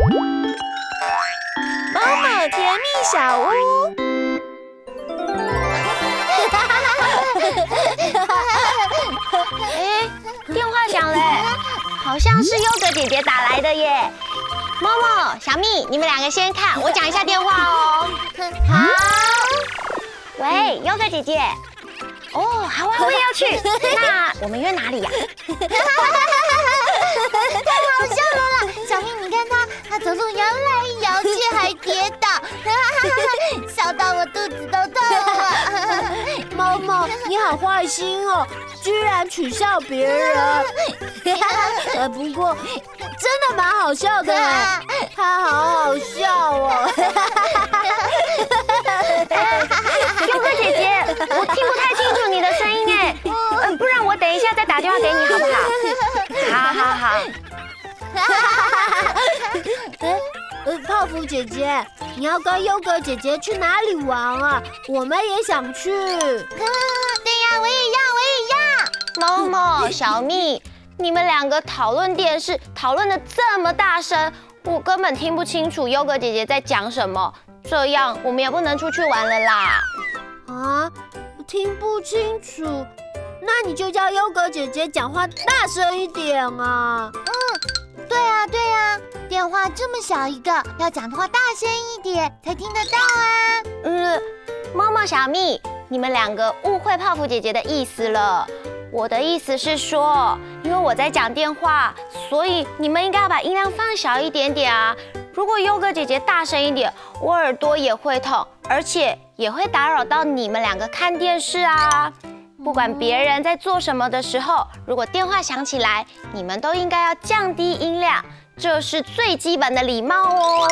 某某甜蜜小屋。 哎，电话响嘞，好像是优格姐姐打来的耶。某某、小蜜，你们两个先看，我讲一下电话哦。好。喂，优格姐姐。哦，好啊，我也要去。那我们约哪里呀？ 太好笑了啦！小蜜，你看他走路摇来摇去，还跌倒，笑到我肚子都痛了。 某某，你好坏心哦，居然取笑别人。不过真的蛮好笑的哎，他好好笑哦。 优格姐姐，我听不太清楚你的声音哎，不然我等一下再打电话给你好不好？好。 泡芙姐姐，你要跟优格姐姐去哪里玩啊？我们也想去。 对呀，我也要。 某某、小蜜，你们两个讨论电视，讨论得这么大声，我根本听不清楚优格姐姐在讲什么。这样我们也不能出去玩了啦。 啊，听不清楚，那你就叫优格姐姐讲话大声一点啊。 对啊，电话这么小一个，要讲的话大声一点才听得到啊。 某某、小蜜，你们两个误会泡芙姐姐的意思了。我的意思是说，因为我在讲电话，所以你们应该要把音量放小一点点啊。如果优格姐姐大声一点，我耳朵也会痛，而且也会打扰到你们两个看电视啊。不管别人在做什么的时候，如果电话响起来，你们都应该要降低音量，这是最基本的礼貌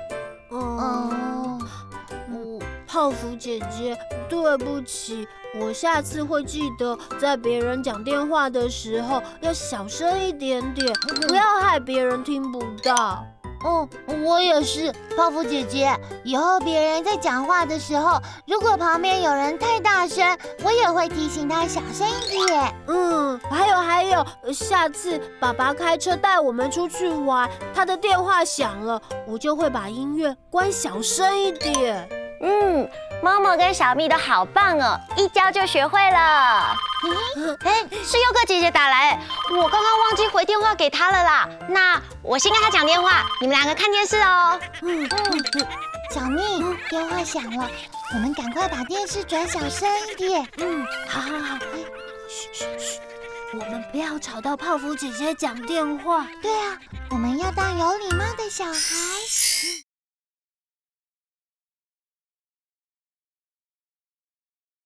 哦。 泡芙姐姐，对不起，我下次会记得在别人讲电话的时候要小声一点点，不要害别人听不到。 我也是，泡芙姐姐，以后别人在讲话的时候，如果旁边有人太大声，我也会提醒他小声一点。 还有，下次爸爸开车带我们出去玩，他的电话响了，我就会把音乐关小声一点。 某某跟小蜜都好棒哦，一教就学会了。是优格姐姐打来，我刚刚忘记回电话给她了啦。那我先跟她讲电话，你们两个看电视哦。 小蜜，电话响了，我们赶快把电视转小声一点。 好。嘘，我们不要吵到泡芙姐姐讲电话。 对啊，我们要当有礼貌的小孩。